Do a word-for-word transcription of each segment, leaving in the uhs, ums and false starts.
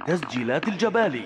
تسجيلات الجبالي.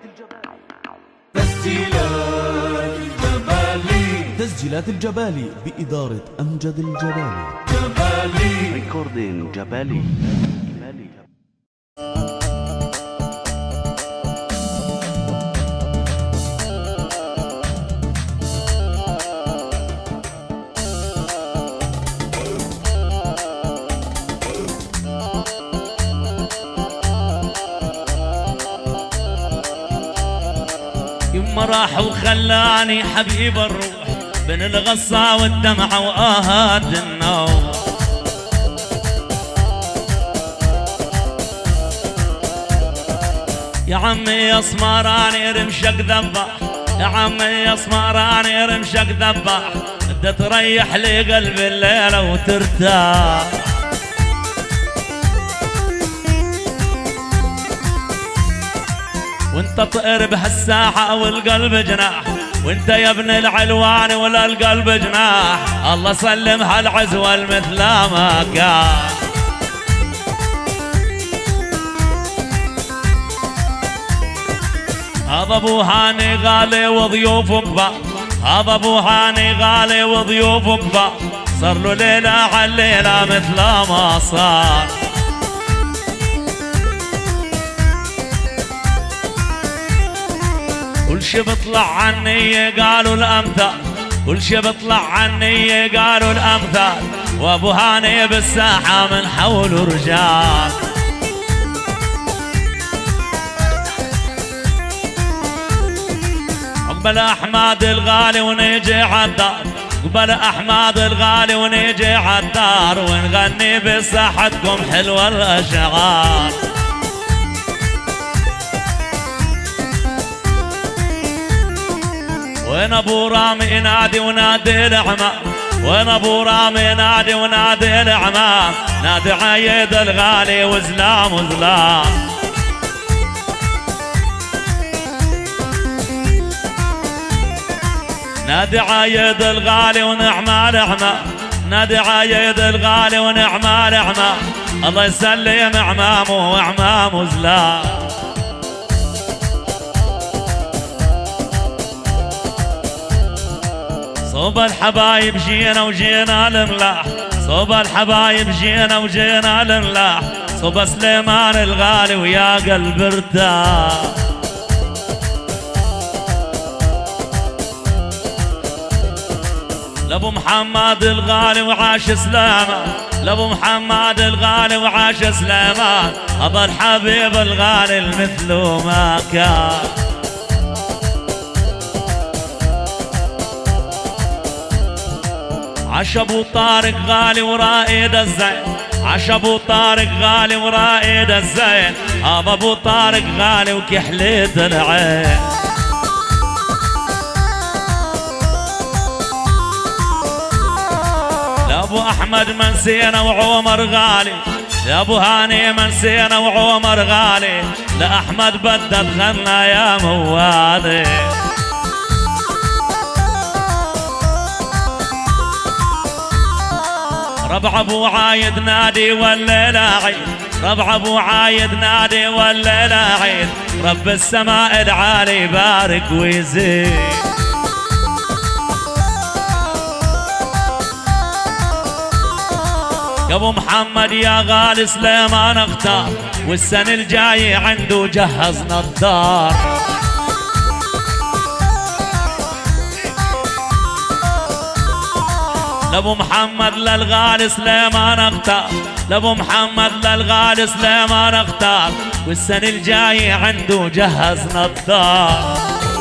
تسجيلات الجبالي. تسجيلات الجبالي بإدارة أمجد الجبالي. جبالي ريكوردين جبالي. يما راح وخلاني حبيب الروح بين الغصة والدمعة وآهات النوم. يا عمي يا اسمراني رمشك ذبح، يا عمي يا اسمراني رمشك ذبح، بدها تريح لي قلبي الليلة وترتاح. وانت طير بهالساحة والقلب جناح، وانت يا ابن العلوان ولا القلب جناح، الله سلم هالعزوة المثل ما كان. هذا ابو هاني غالي وضيوفه كبار، هذا ابو هاني غالي وضيوفه كبار، صار له ليلة على الليلة مثل ما صار. كل شي بطلع عني قالوا الأمثال، كل شي بطلع عني قالوا الأمثال، وابو هاني بالساحة من حوله رجال. قبل أحمد الغالي ونيجي عالدار، قبل أحمد الغالي ونيجي عالدار، ونغني بساحتكم حلوة الأشعار. وين ابو رامي ينادي ونادي العمام، وين ابو رامي ينادي ونادي العمام، نادي عايد الغالي وزلام وزلام. نادي عايد الغالي ونعمة العمام، نادي عايد الغالي ونعمة العمام، الله يسلم عمامه وعمامه زلام. صوب الحبايب جينا وجينا الملاح، صوب الحبايب جينا وجينا الملاح، صوب سليمان الغالي ويا قلب ارتاح. لابو محمد الغالي وعاش سليمان، لابو محمد الغالي وعاش سليمان، هذا الحبيب الغالي المثله ما كان. عاش ابو طارق غالي ورائد الزين، عاش ابو طارق غالي ورائد الزين، هذا ابو طارق غالي وكحلة العين. لابو احمد منسينا وعمر غالي، يا ابو هاني منسينا وعمر غالي، لاحمد بدل غنى يا موالي. ربع ابو عايد نادي والليلة عيد، ربع ابو عايد نادي والليلة عيد، رب السماء العالي يبارك ويزيد. يا ابو محمد يا غالي سليمان اختار، والسنة الجاي عنده جهزنا الدار. لابو محمد للغالي سليمان اختار، لابو محمد للغالي سليمان اختار، والسنة الجاي عنده جهزنا الدار.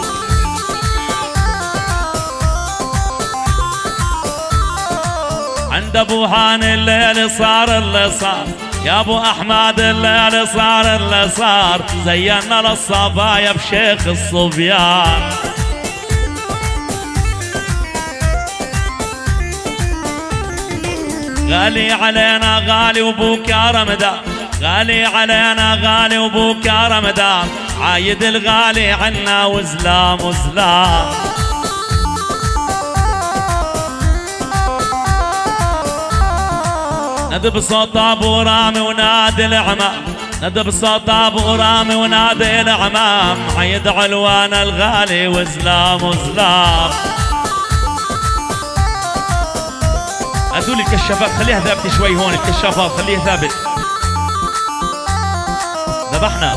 عند ابو هاني الليل صار اللي صار، يا ابو احمد الليل صار اللي صار، زينا للصبايا بشيخ الصبيان. غالي علينا غالي وبوك يا رمضان، غالي علينا غالي وبوك يا رمضان، عايد الغالي عنا وزلام وزلام. نادي بصوت ابو رامي ونادي العمام، ندى بصوت ابو رامي ونادي العمام عيد علوان الغالي وزلام وزلام. هذول الكشافات خليها ثابته شوي هون، الكشافات خليها ثابت. ذبحنا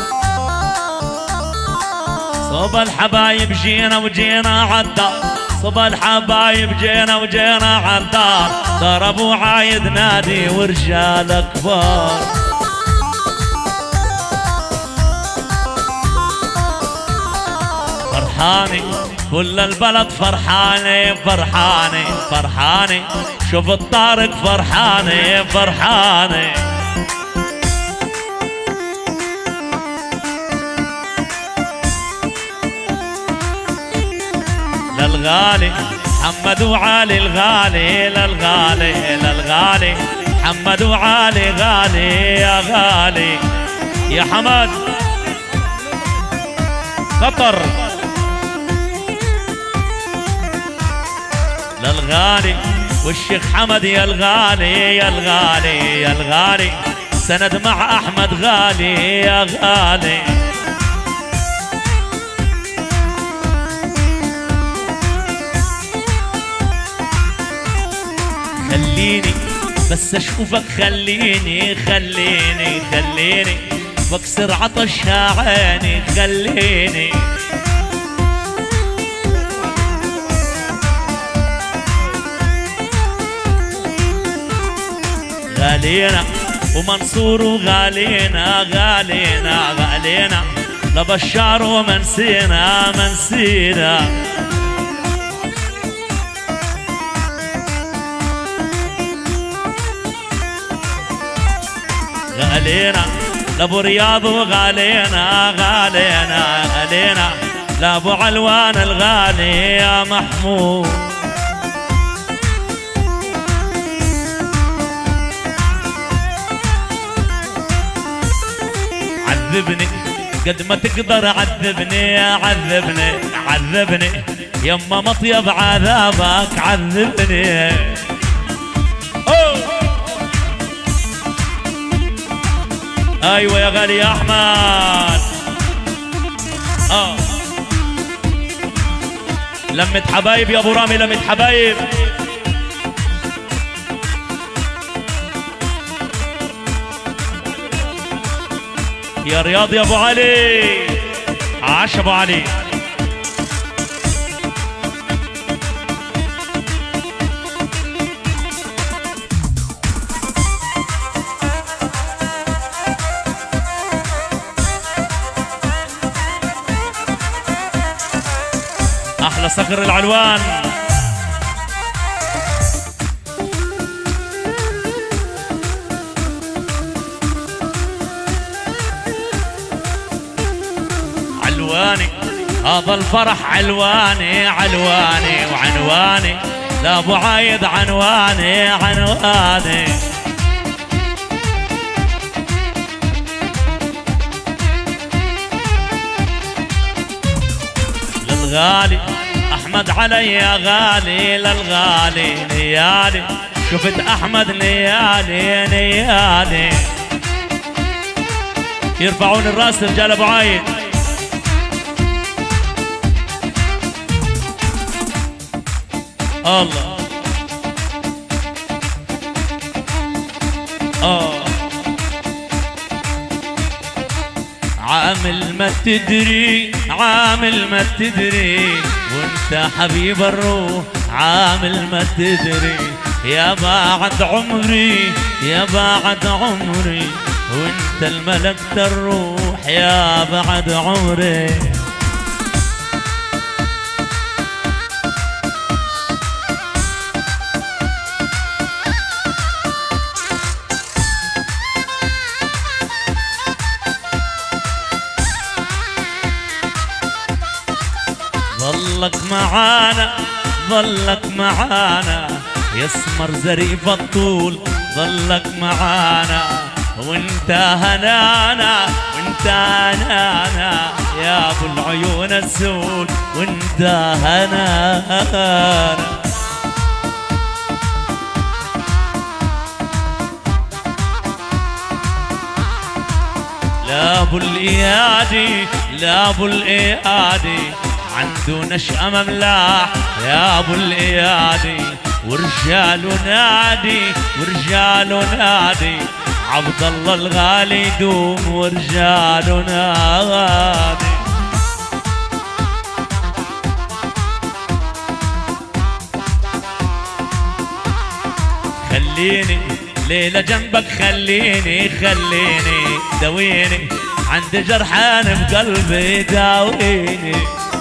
صوب الحبايب جينا وجينا عالدار، صوب الحبايب جينا وجينا عالدار، دار ابو عايد نادي ورجال كبار. فرحاني كل البلد فرحاني فرحاني فرحاني، شوف الطارق فرحاني فرحاني. للغالي محمد وعلي الغالي، للغالي للغالي محمد وعلي غالي يا غالي يا حمد خطر. للغالي والشيخ حمد يا الغالي يا الغالي يا الغالي، سند مع احمد غالي يا غالي. خليني بس اشوفك، خليني خليني خليني واكسر عطشها عيني، خليني غالينا ومنصور وغالينا غالينا غالينا، لبشار ومنسينا منسينا. غالينا لابو رياض وغالينا غالينا غالينا، لابو علوان الغالي يا محمود. عذبني قد ما تقدر، عذبني عذبني عذبني يما مطيب عذابك عذبني. أوه. ايوه يا غالي يا احمد. اه لمة حبايب يا ابو رامي، لمة حبايب. يا رياض يا ابو علي، عاش ابو علي. احلى صقر العلوان. علواني هذا الفرح علواني علواني وعنواني، لا ابو عايد عنواني عنواني. للغالي احمد علي يا غالي، للغالي نيالي، شفت احمد نيالي نيالي. يرفعون الراس رجال ابو عايد. الله اه عامل ما تدري عامل ما تدري، وانت حبيب الروح عامل ما تدري، يا بعد عمري يا بعد عمري، وانت الملكت الروح يا بعد عمري. ظلك معانا ظلك معانا يا اسمر زريف الطول، ظلك معانا وانت هنانا وانت هنانا يا ابو العيون السود، وانت هنانا. لا ابو الايادي لا ابو الايادي عنده نشأة مملاح يا ابو الايادي ورجاله نادي ورجاله نادي عبد الله الغالي يدوم ورجاله نادي. خليني ليلة جنبك خليني خليني داويني عندي جرحان بقلبي داويني.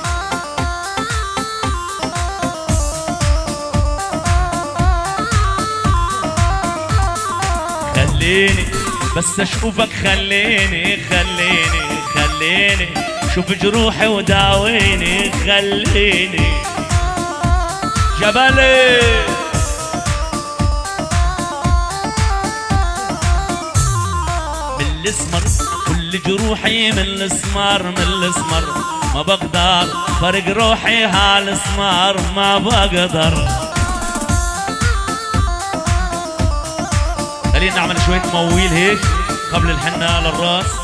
خليني بس اشوفك خليني خليني خليني شوف جروحي وداويني خليني. جبلي من الاسمر كل جروحي من الاسمر من الاسمر ما بقدر فرق روحي هالاسمر ما بقدر. خلينا نعمل شوية مويل هيك قبل الحنة للراس.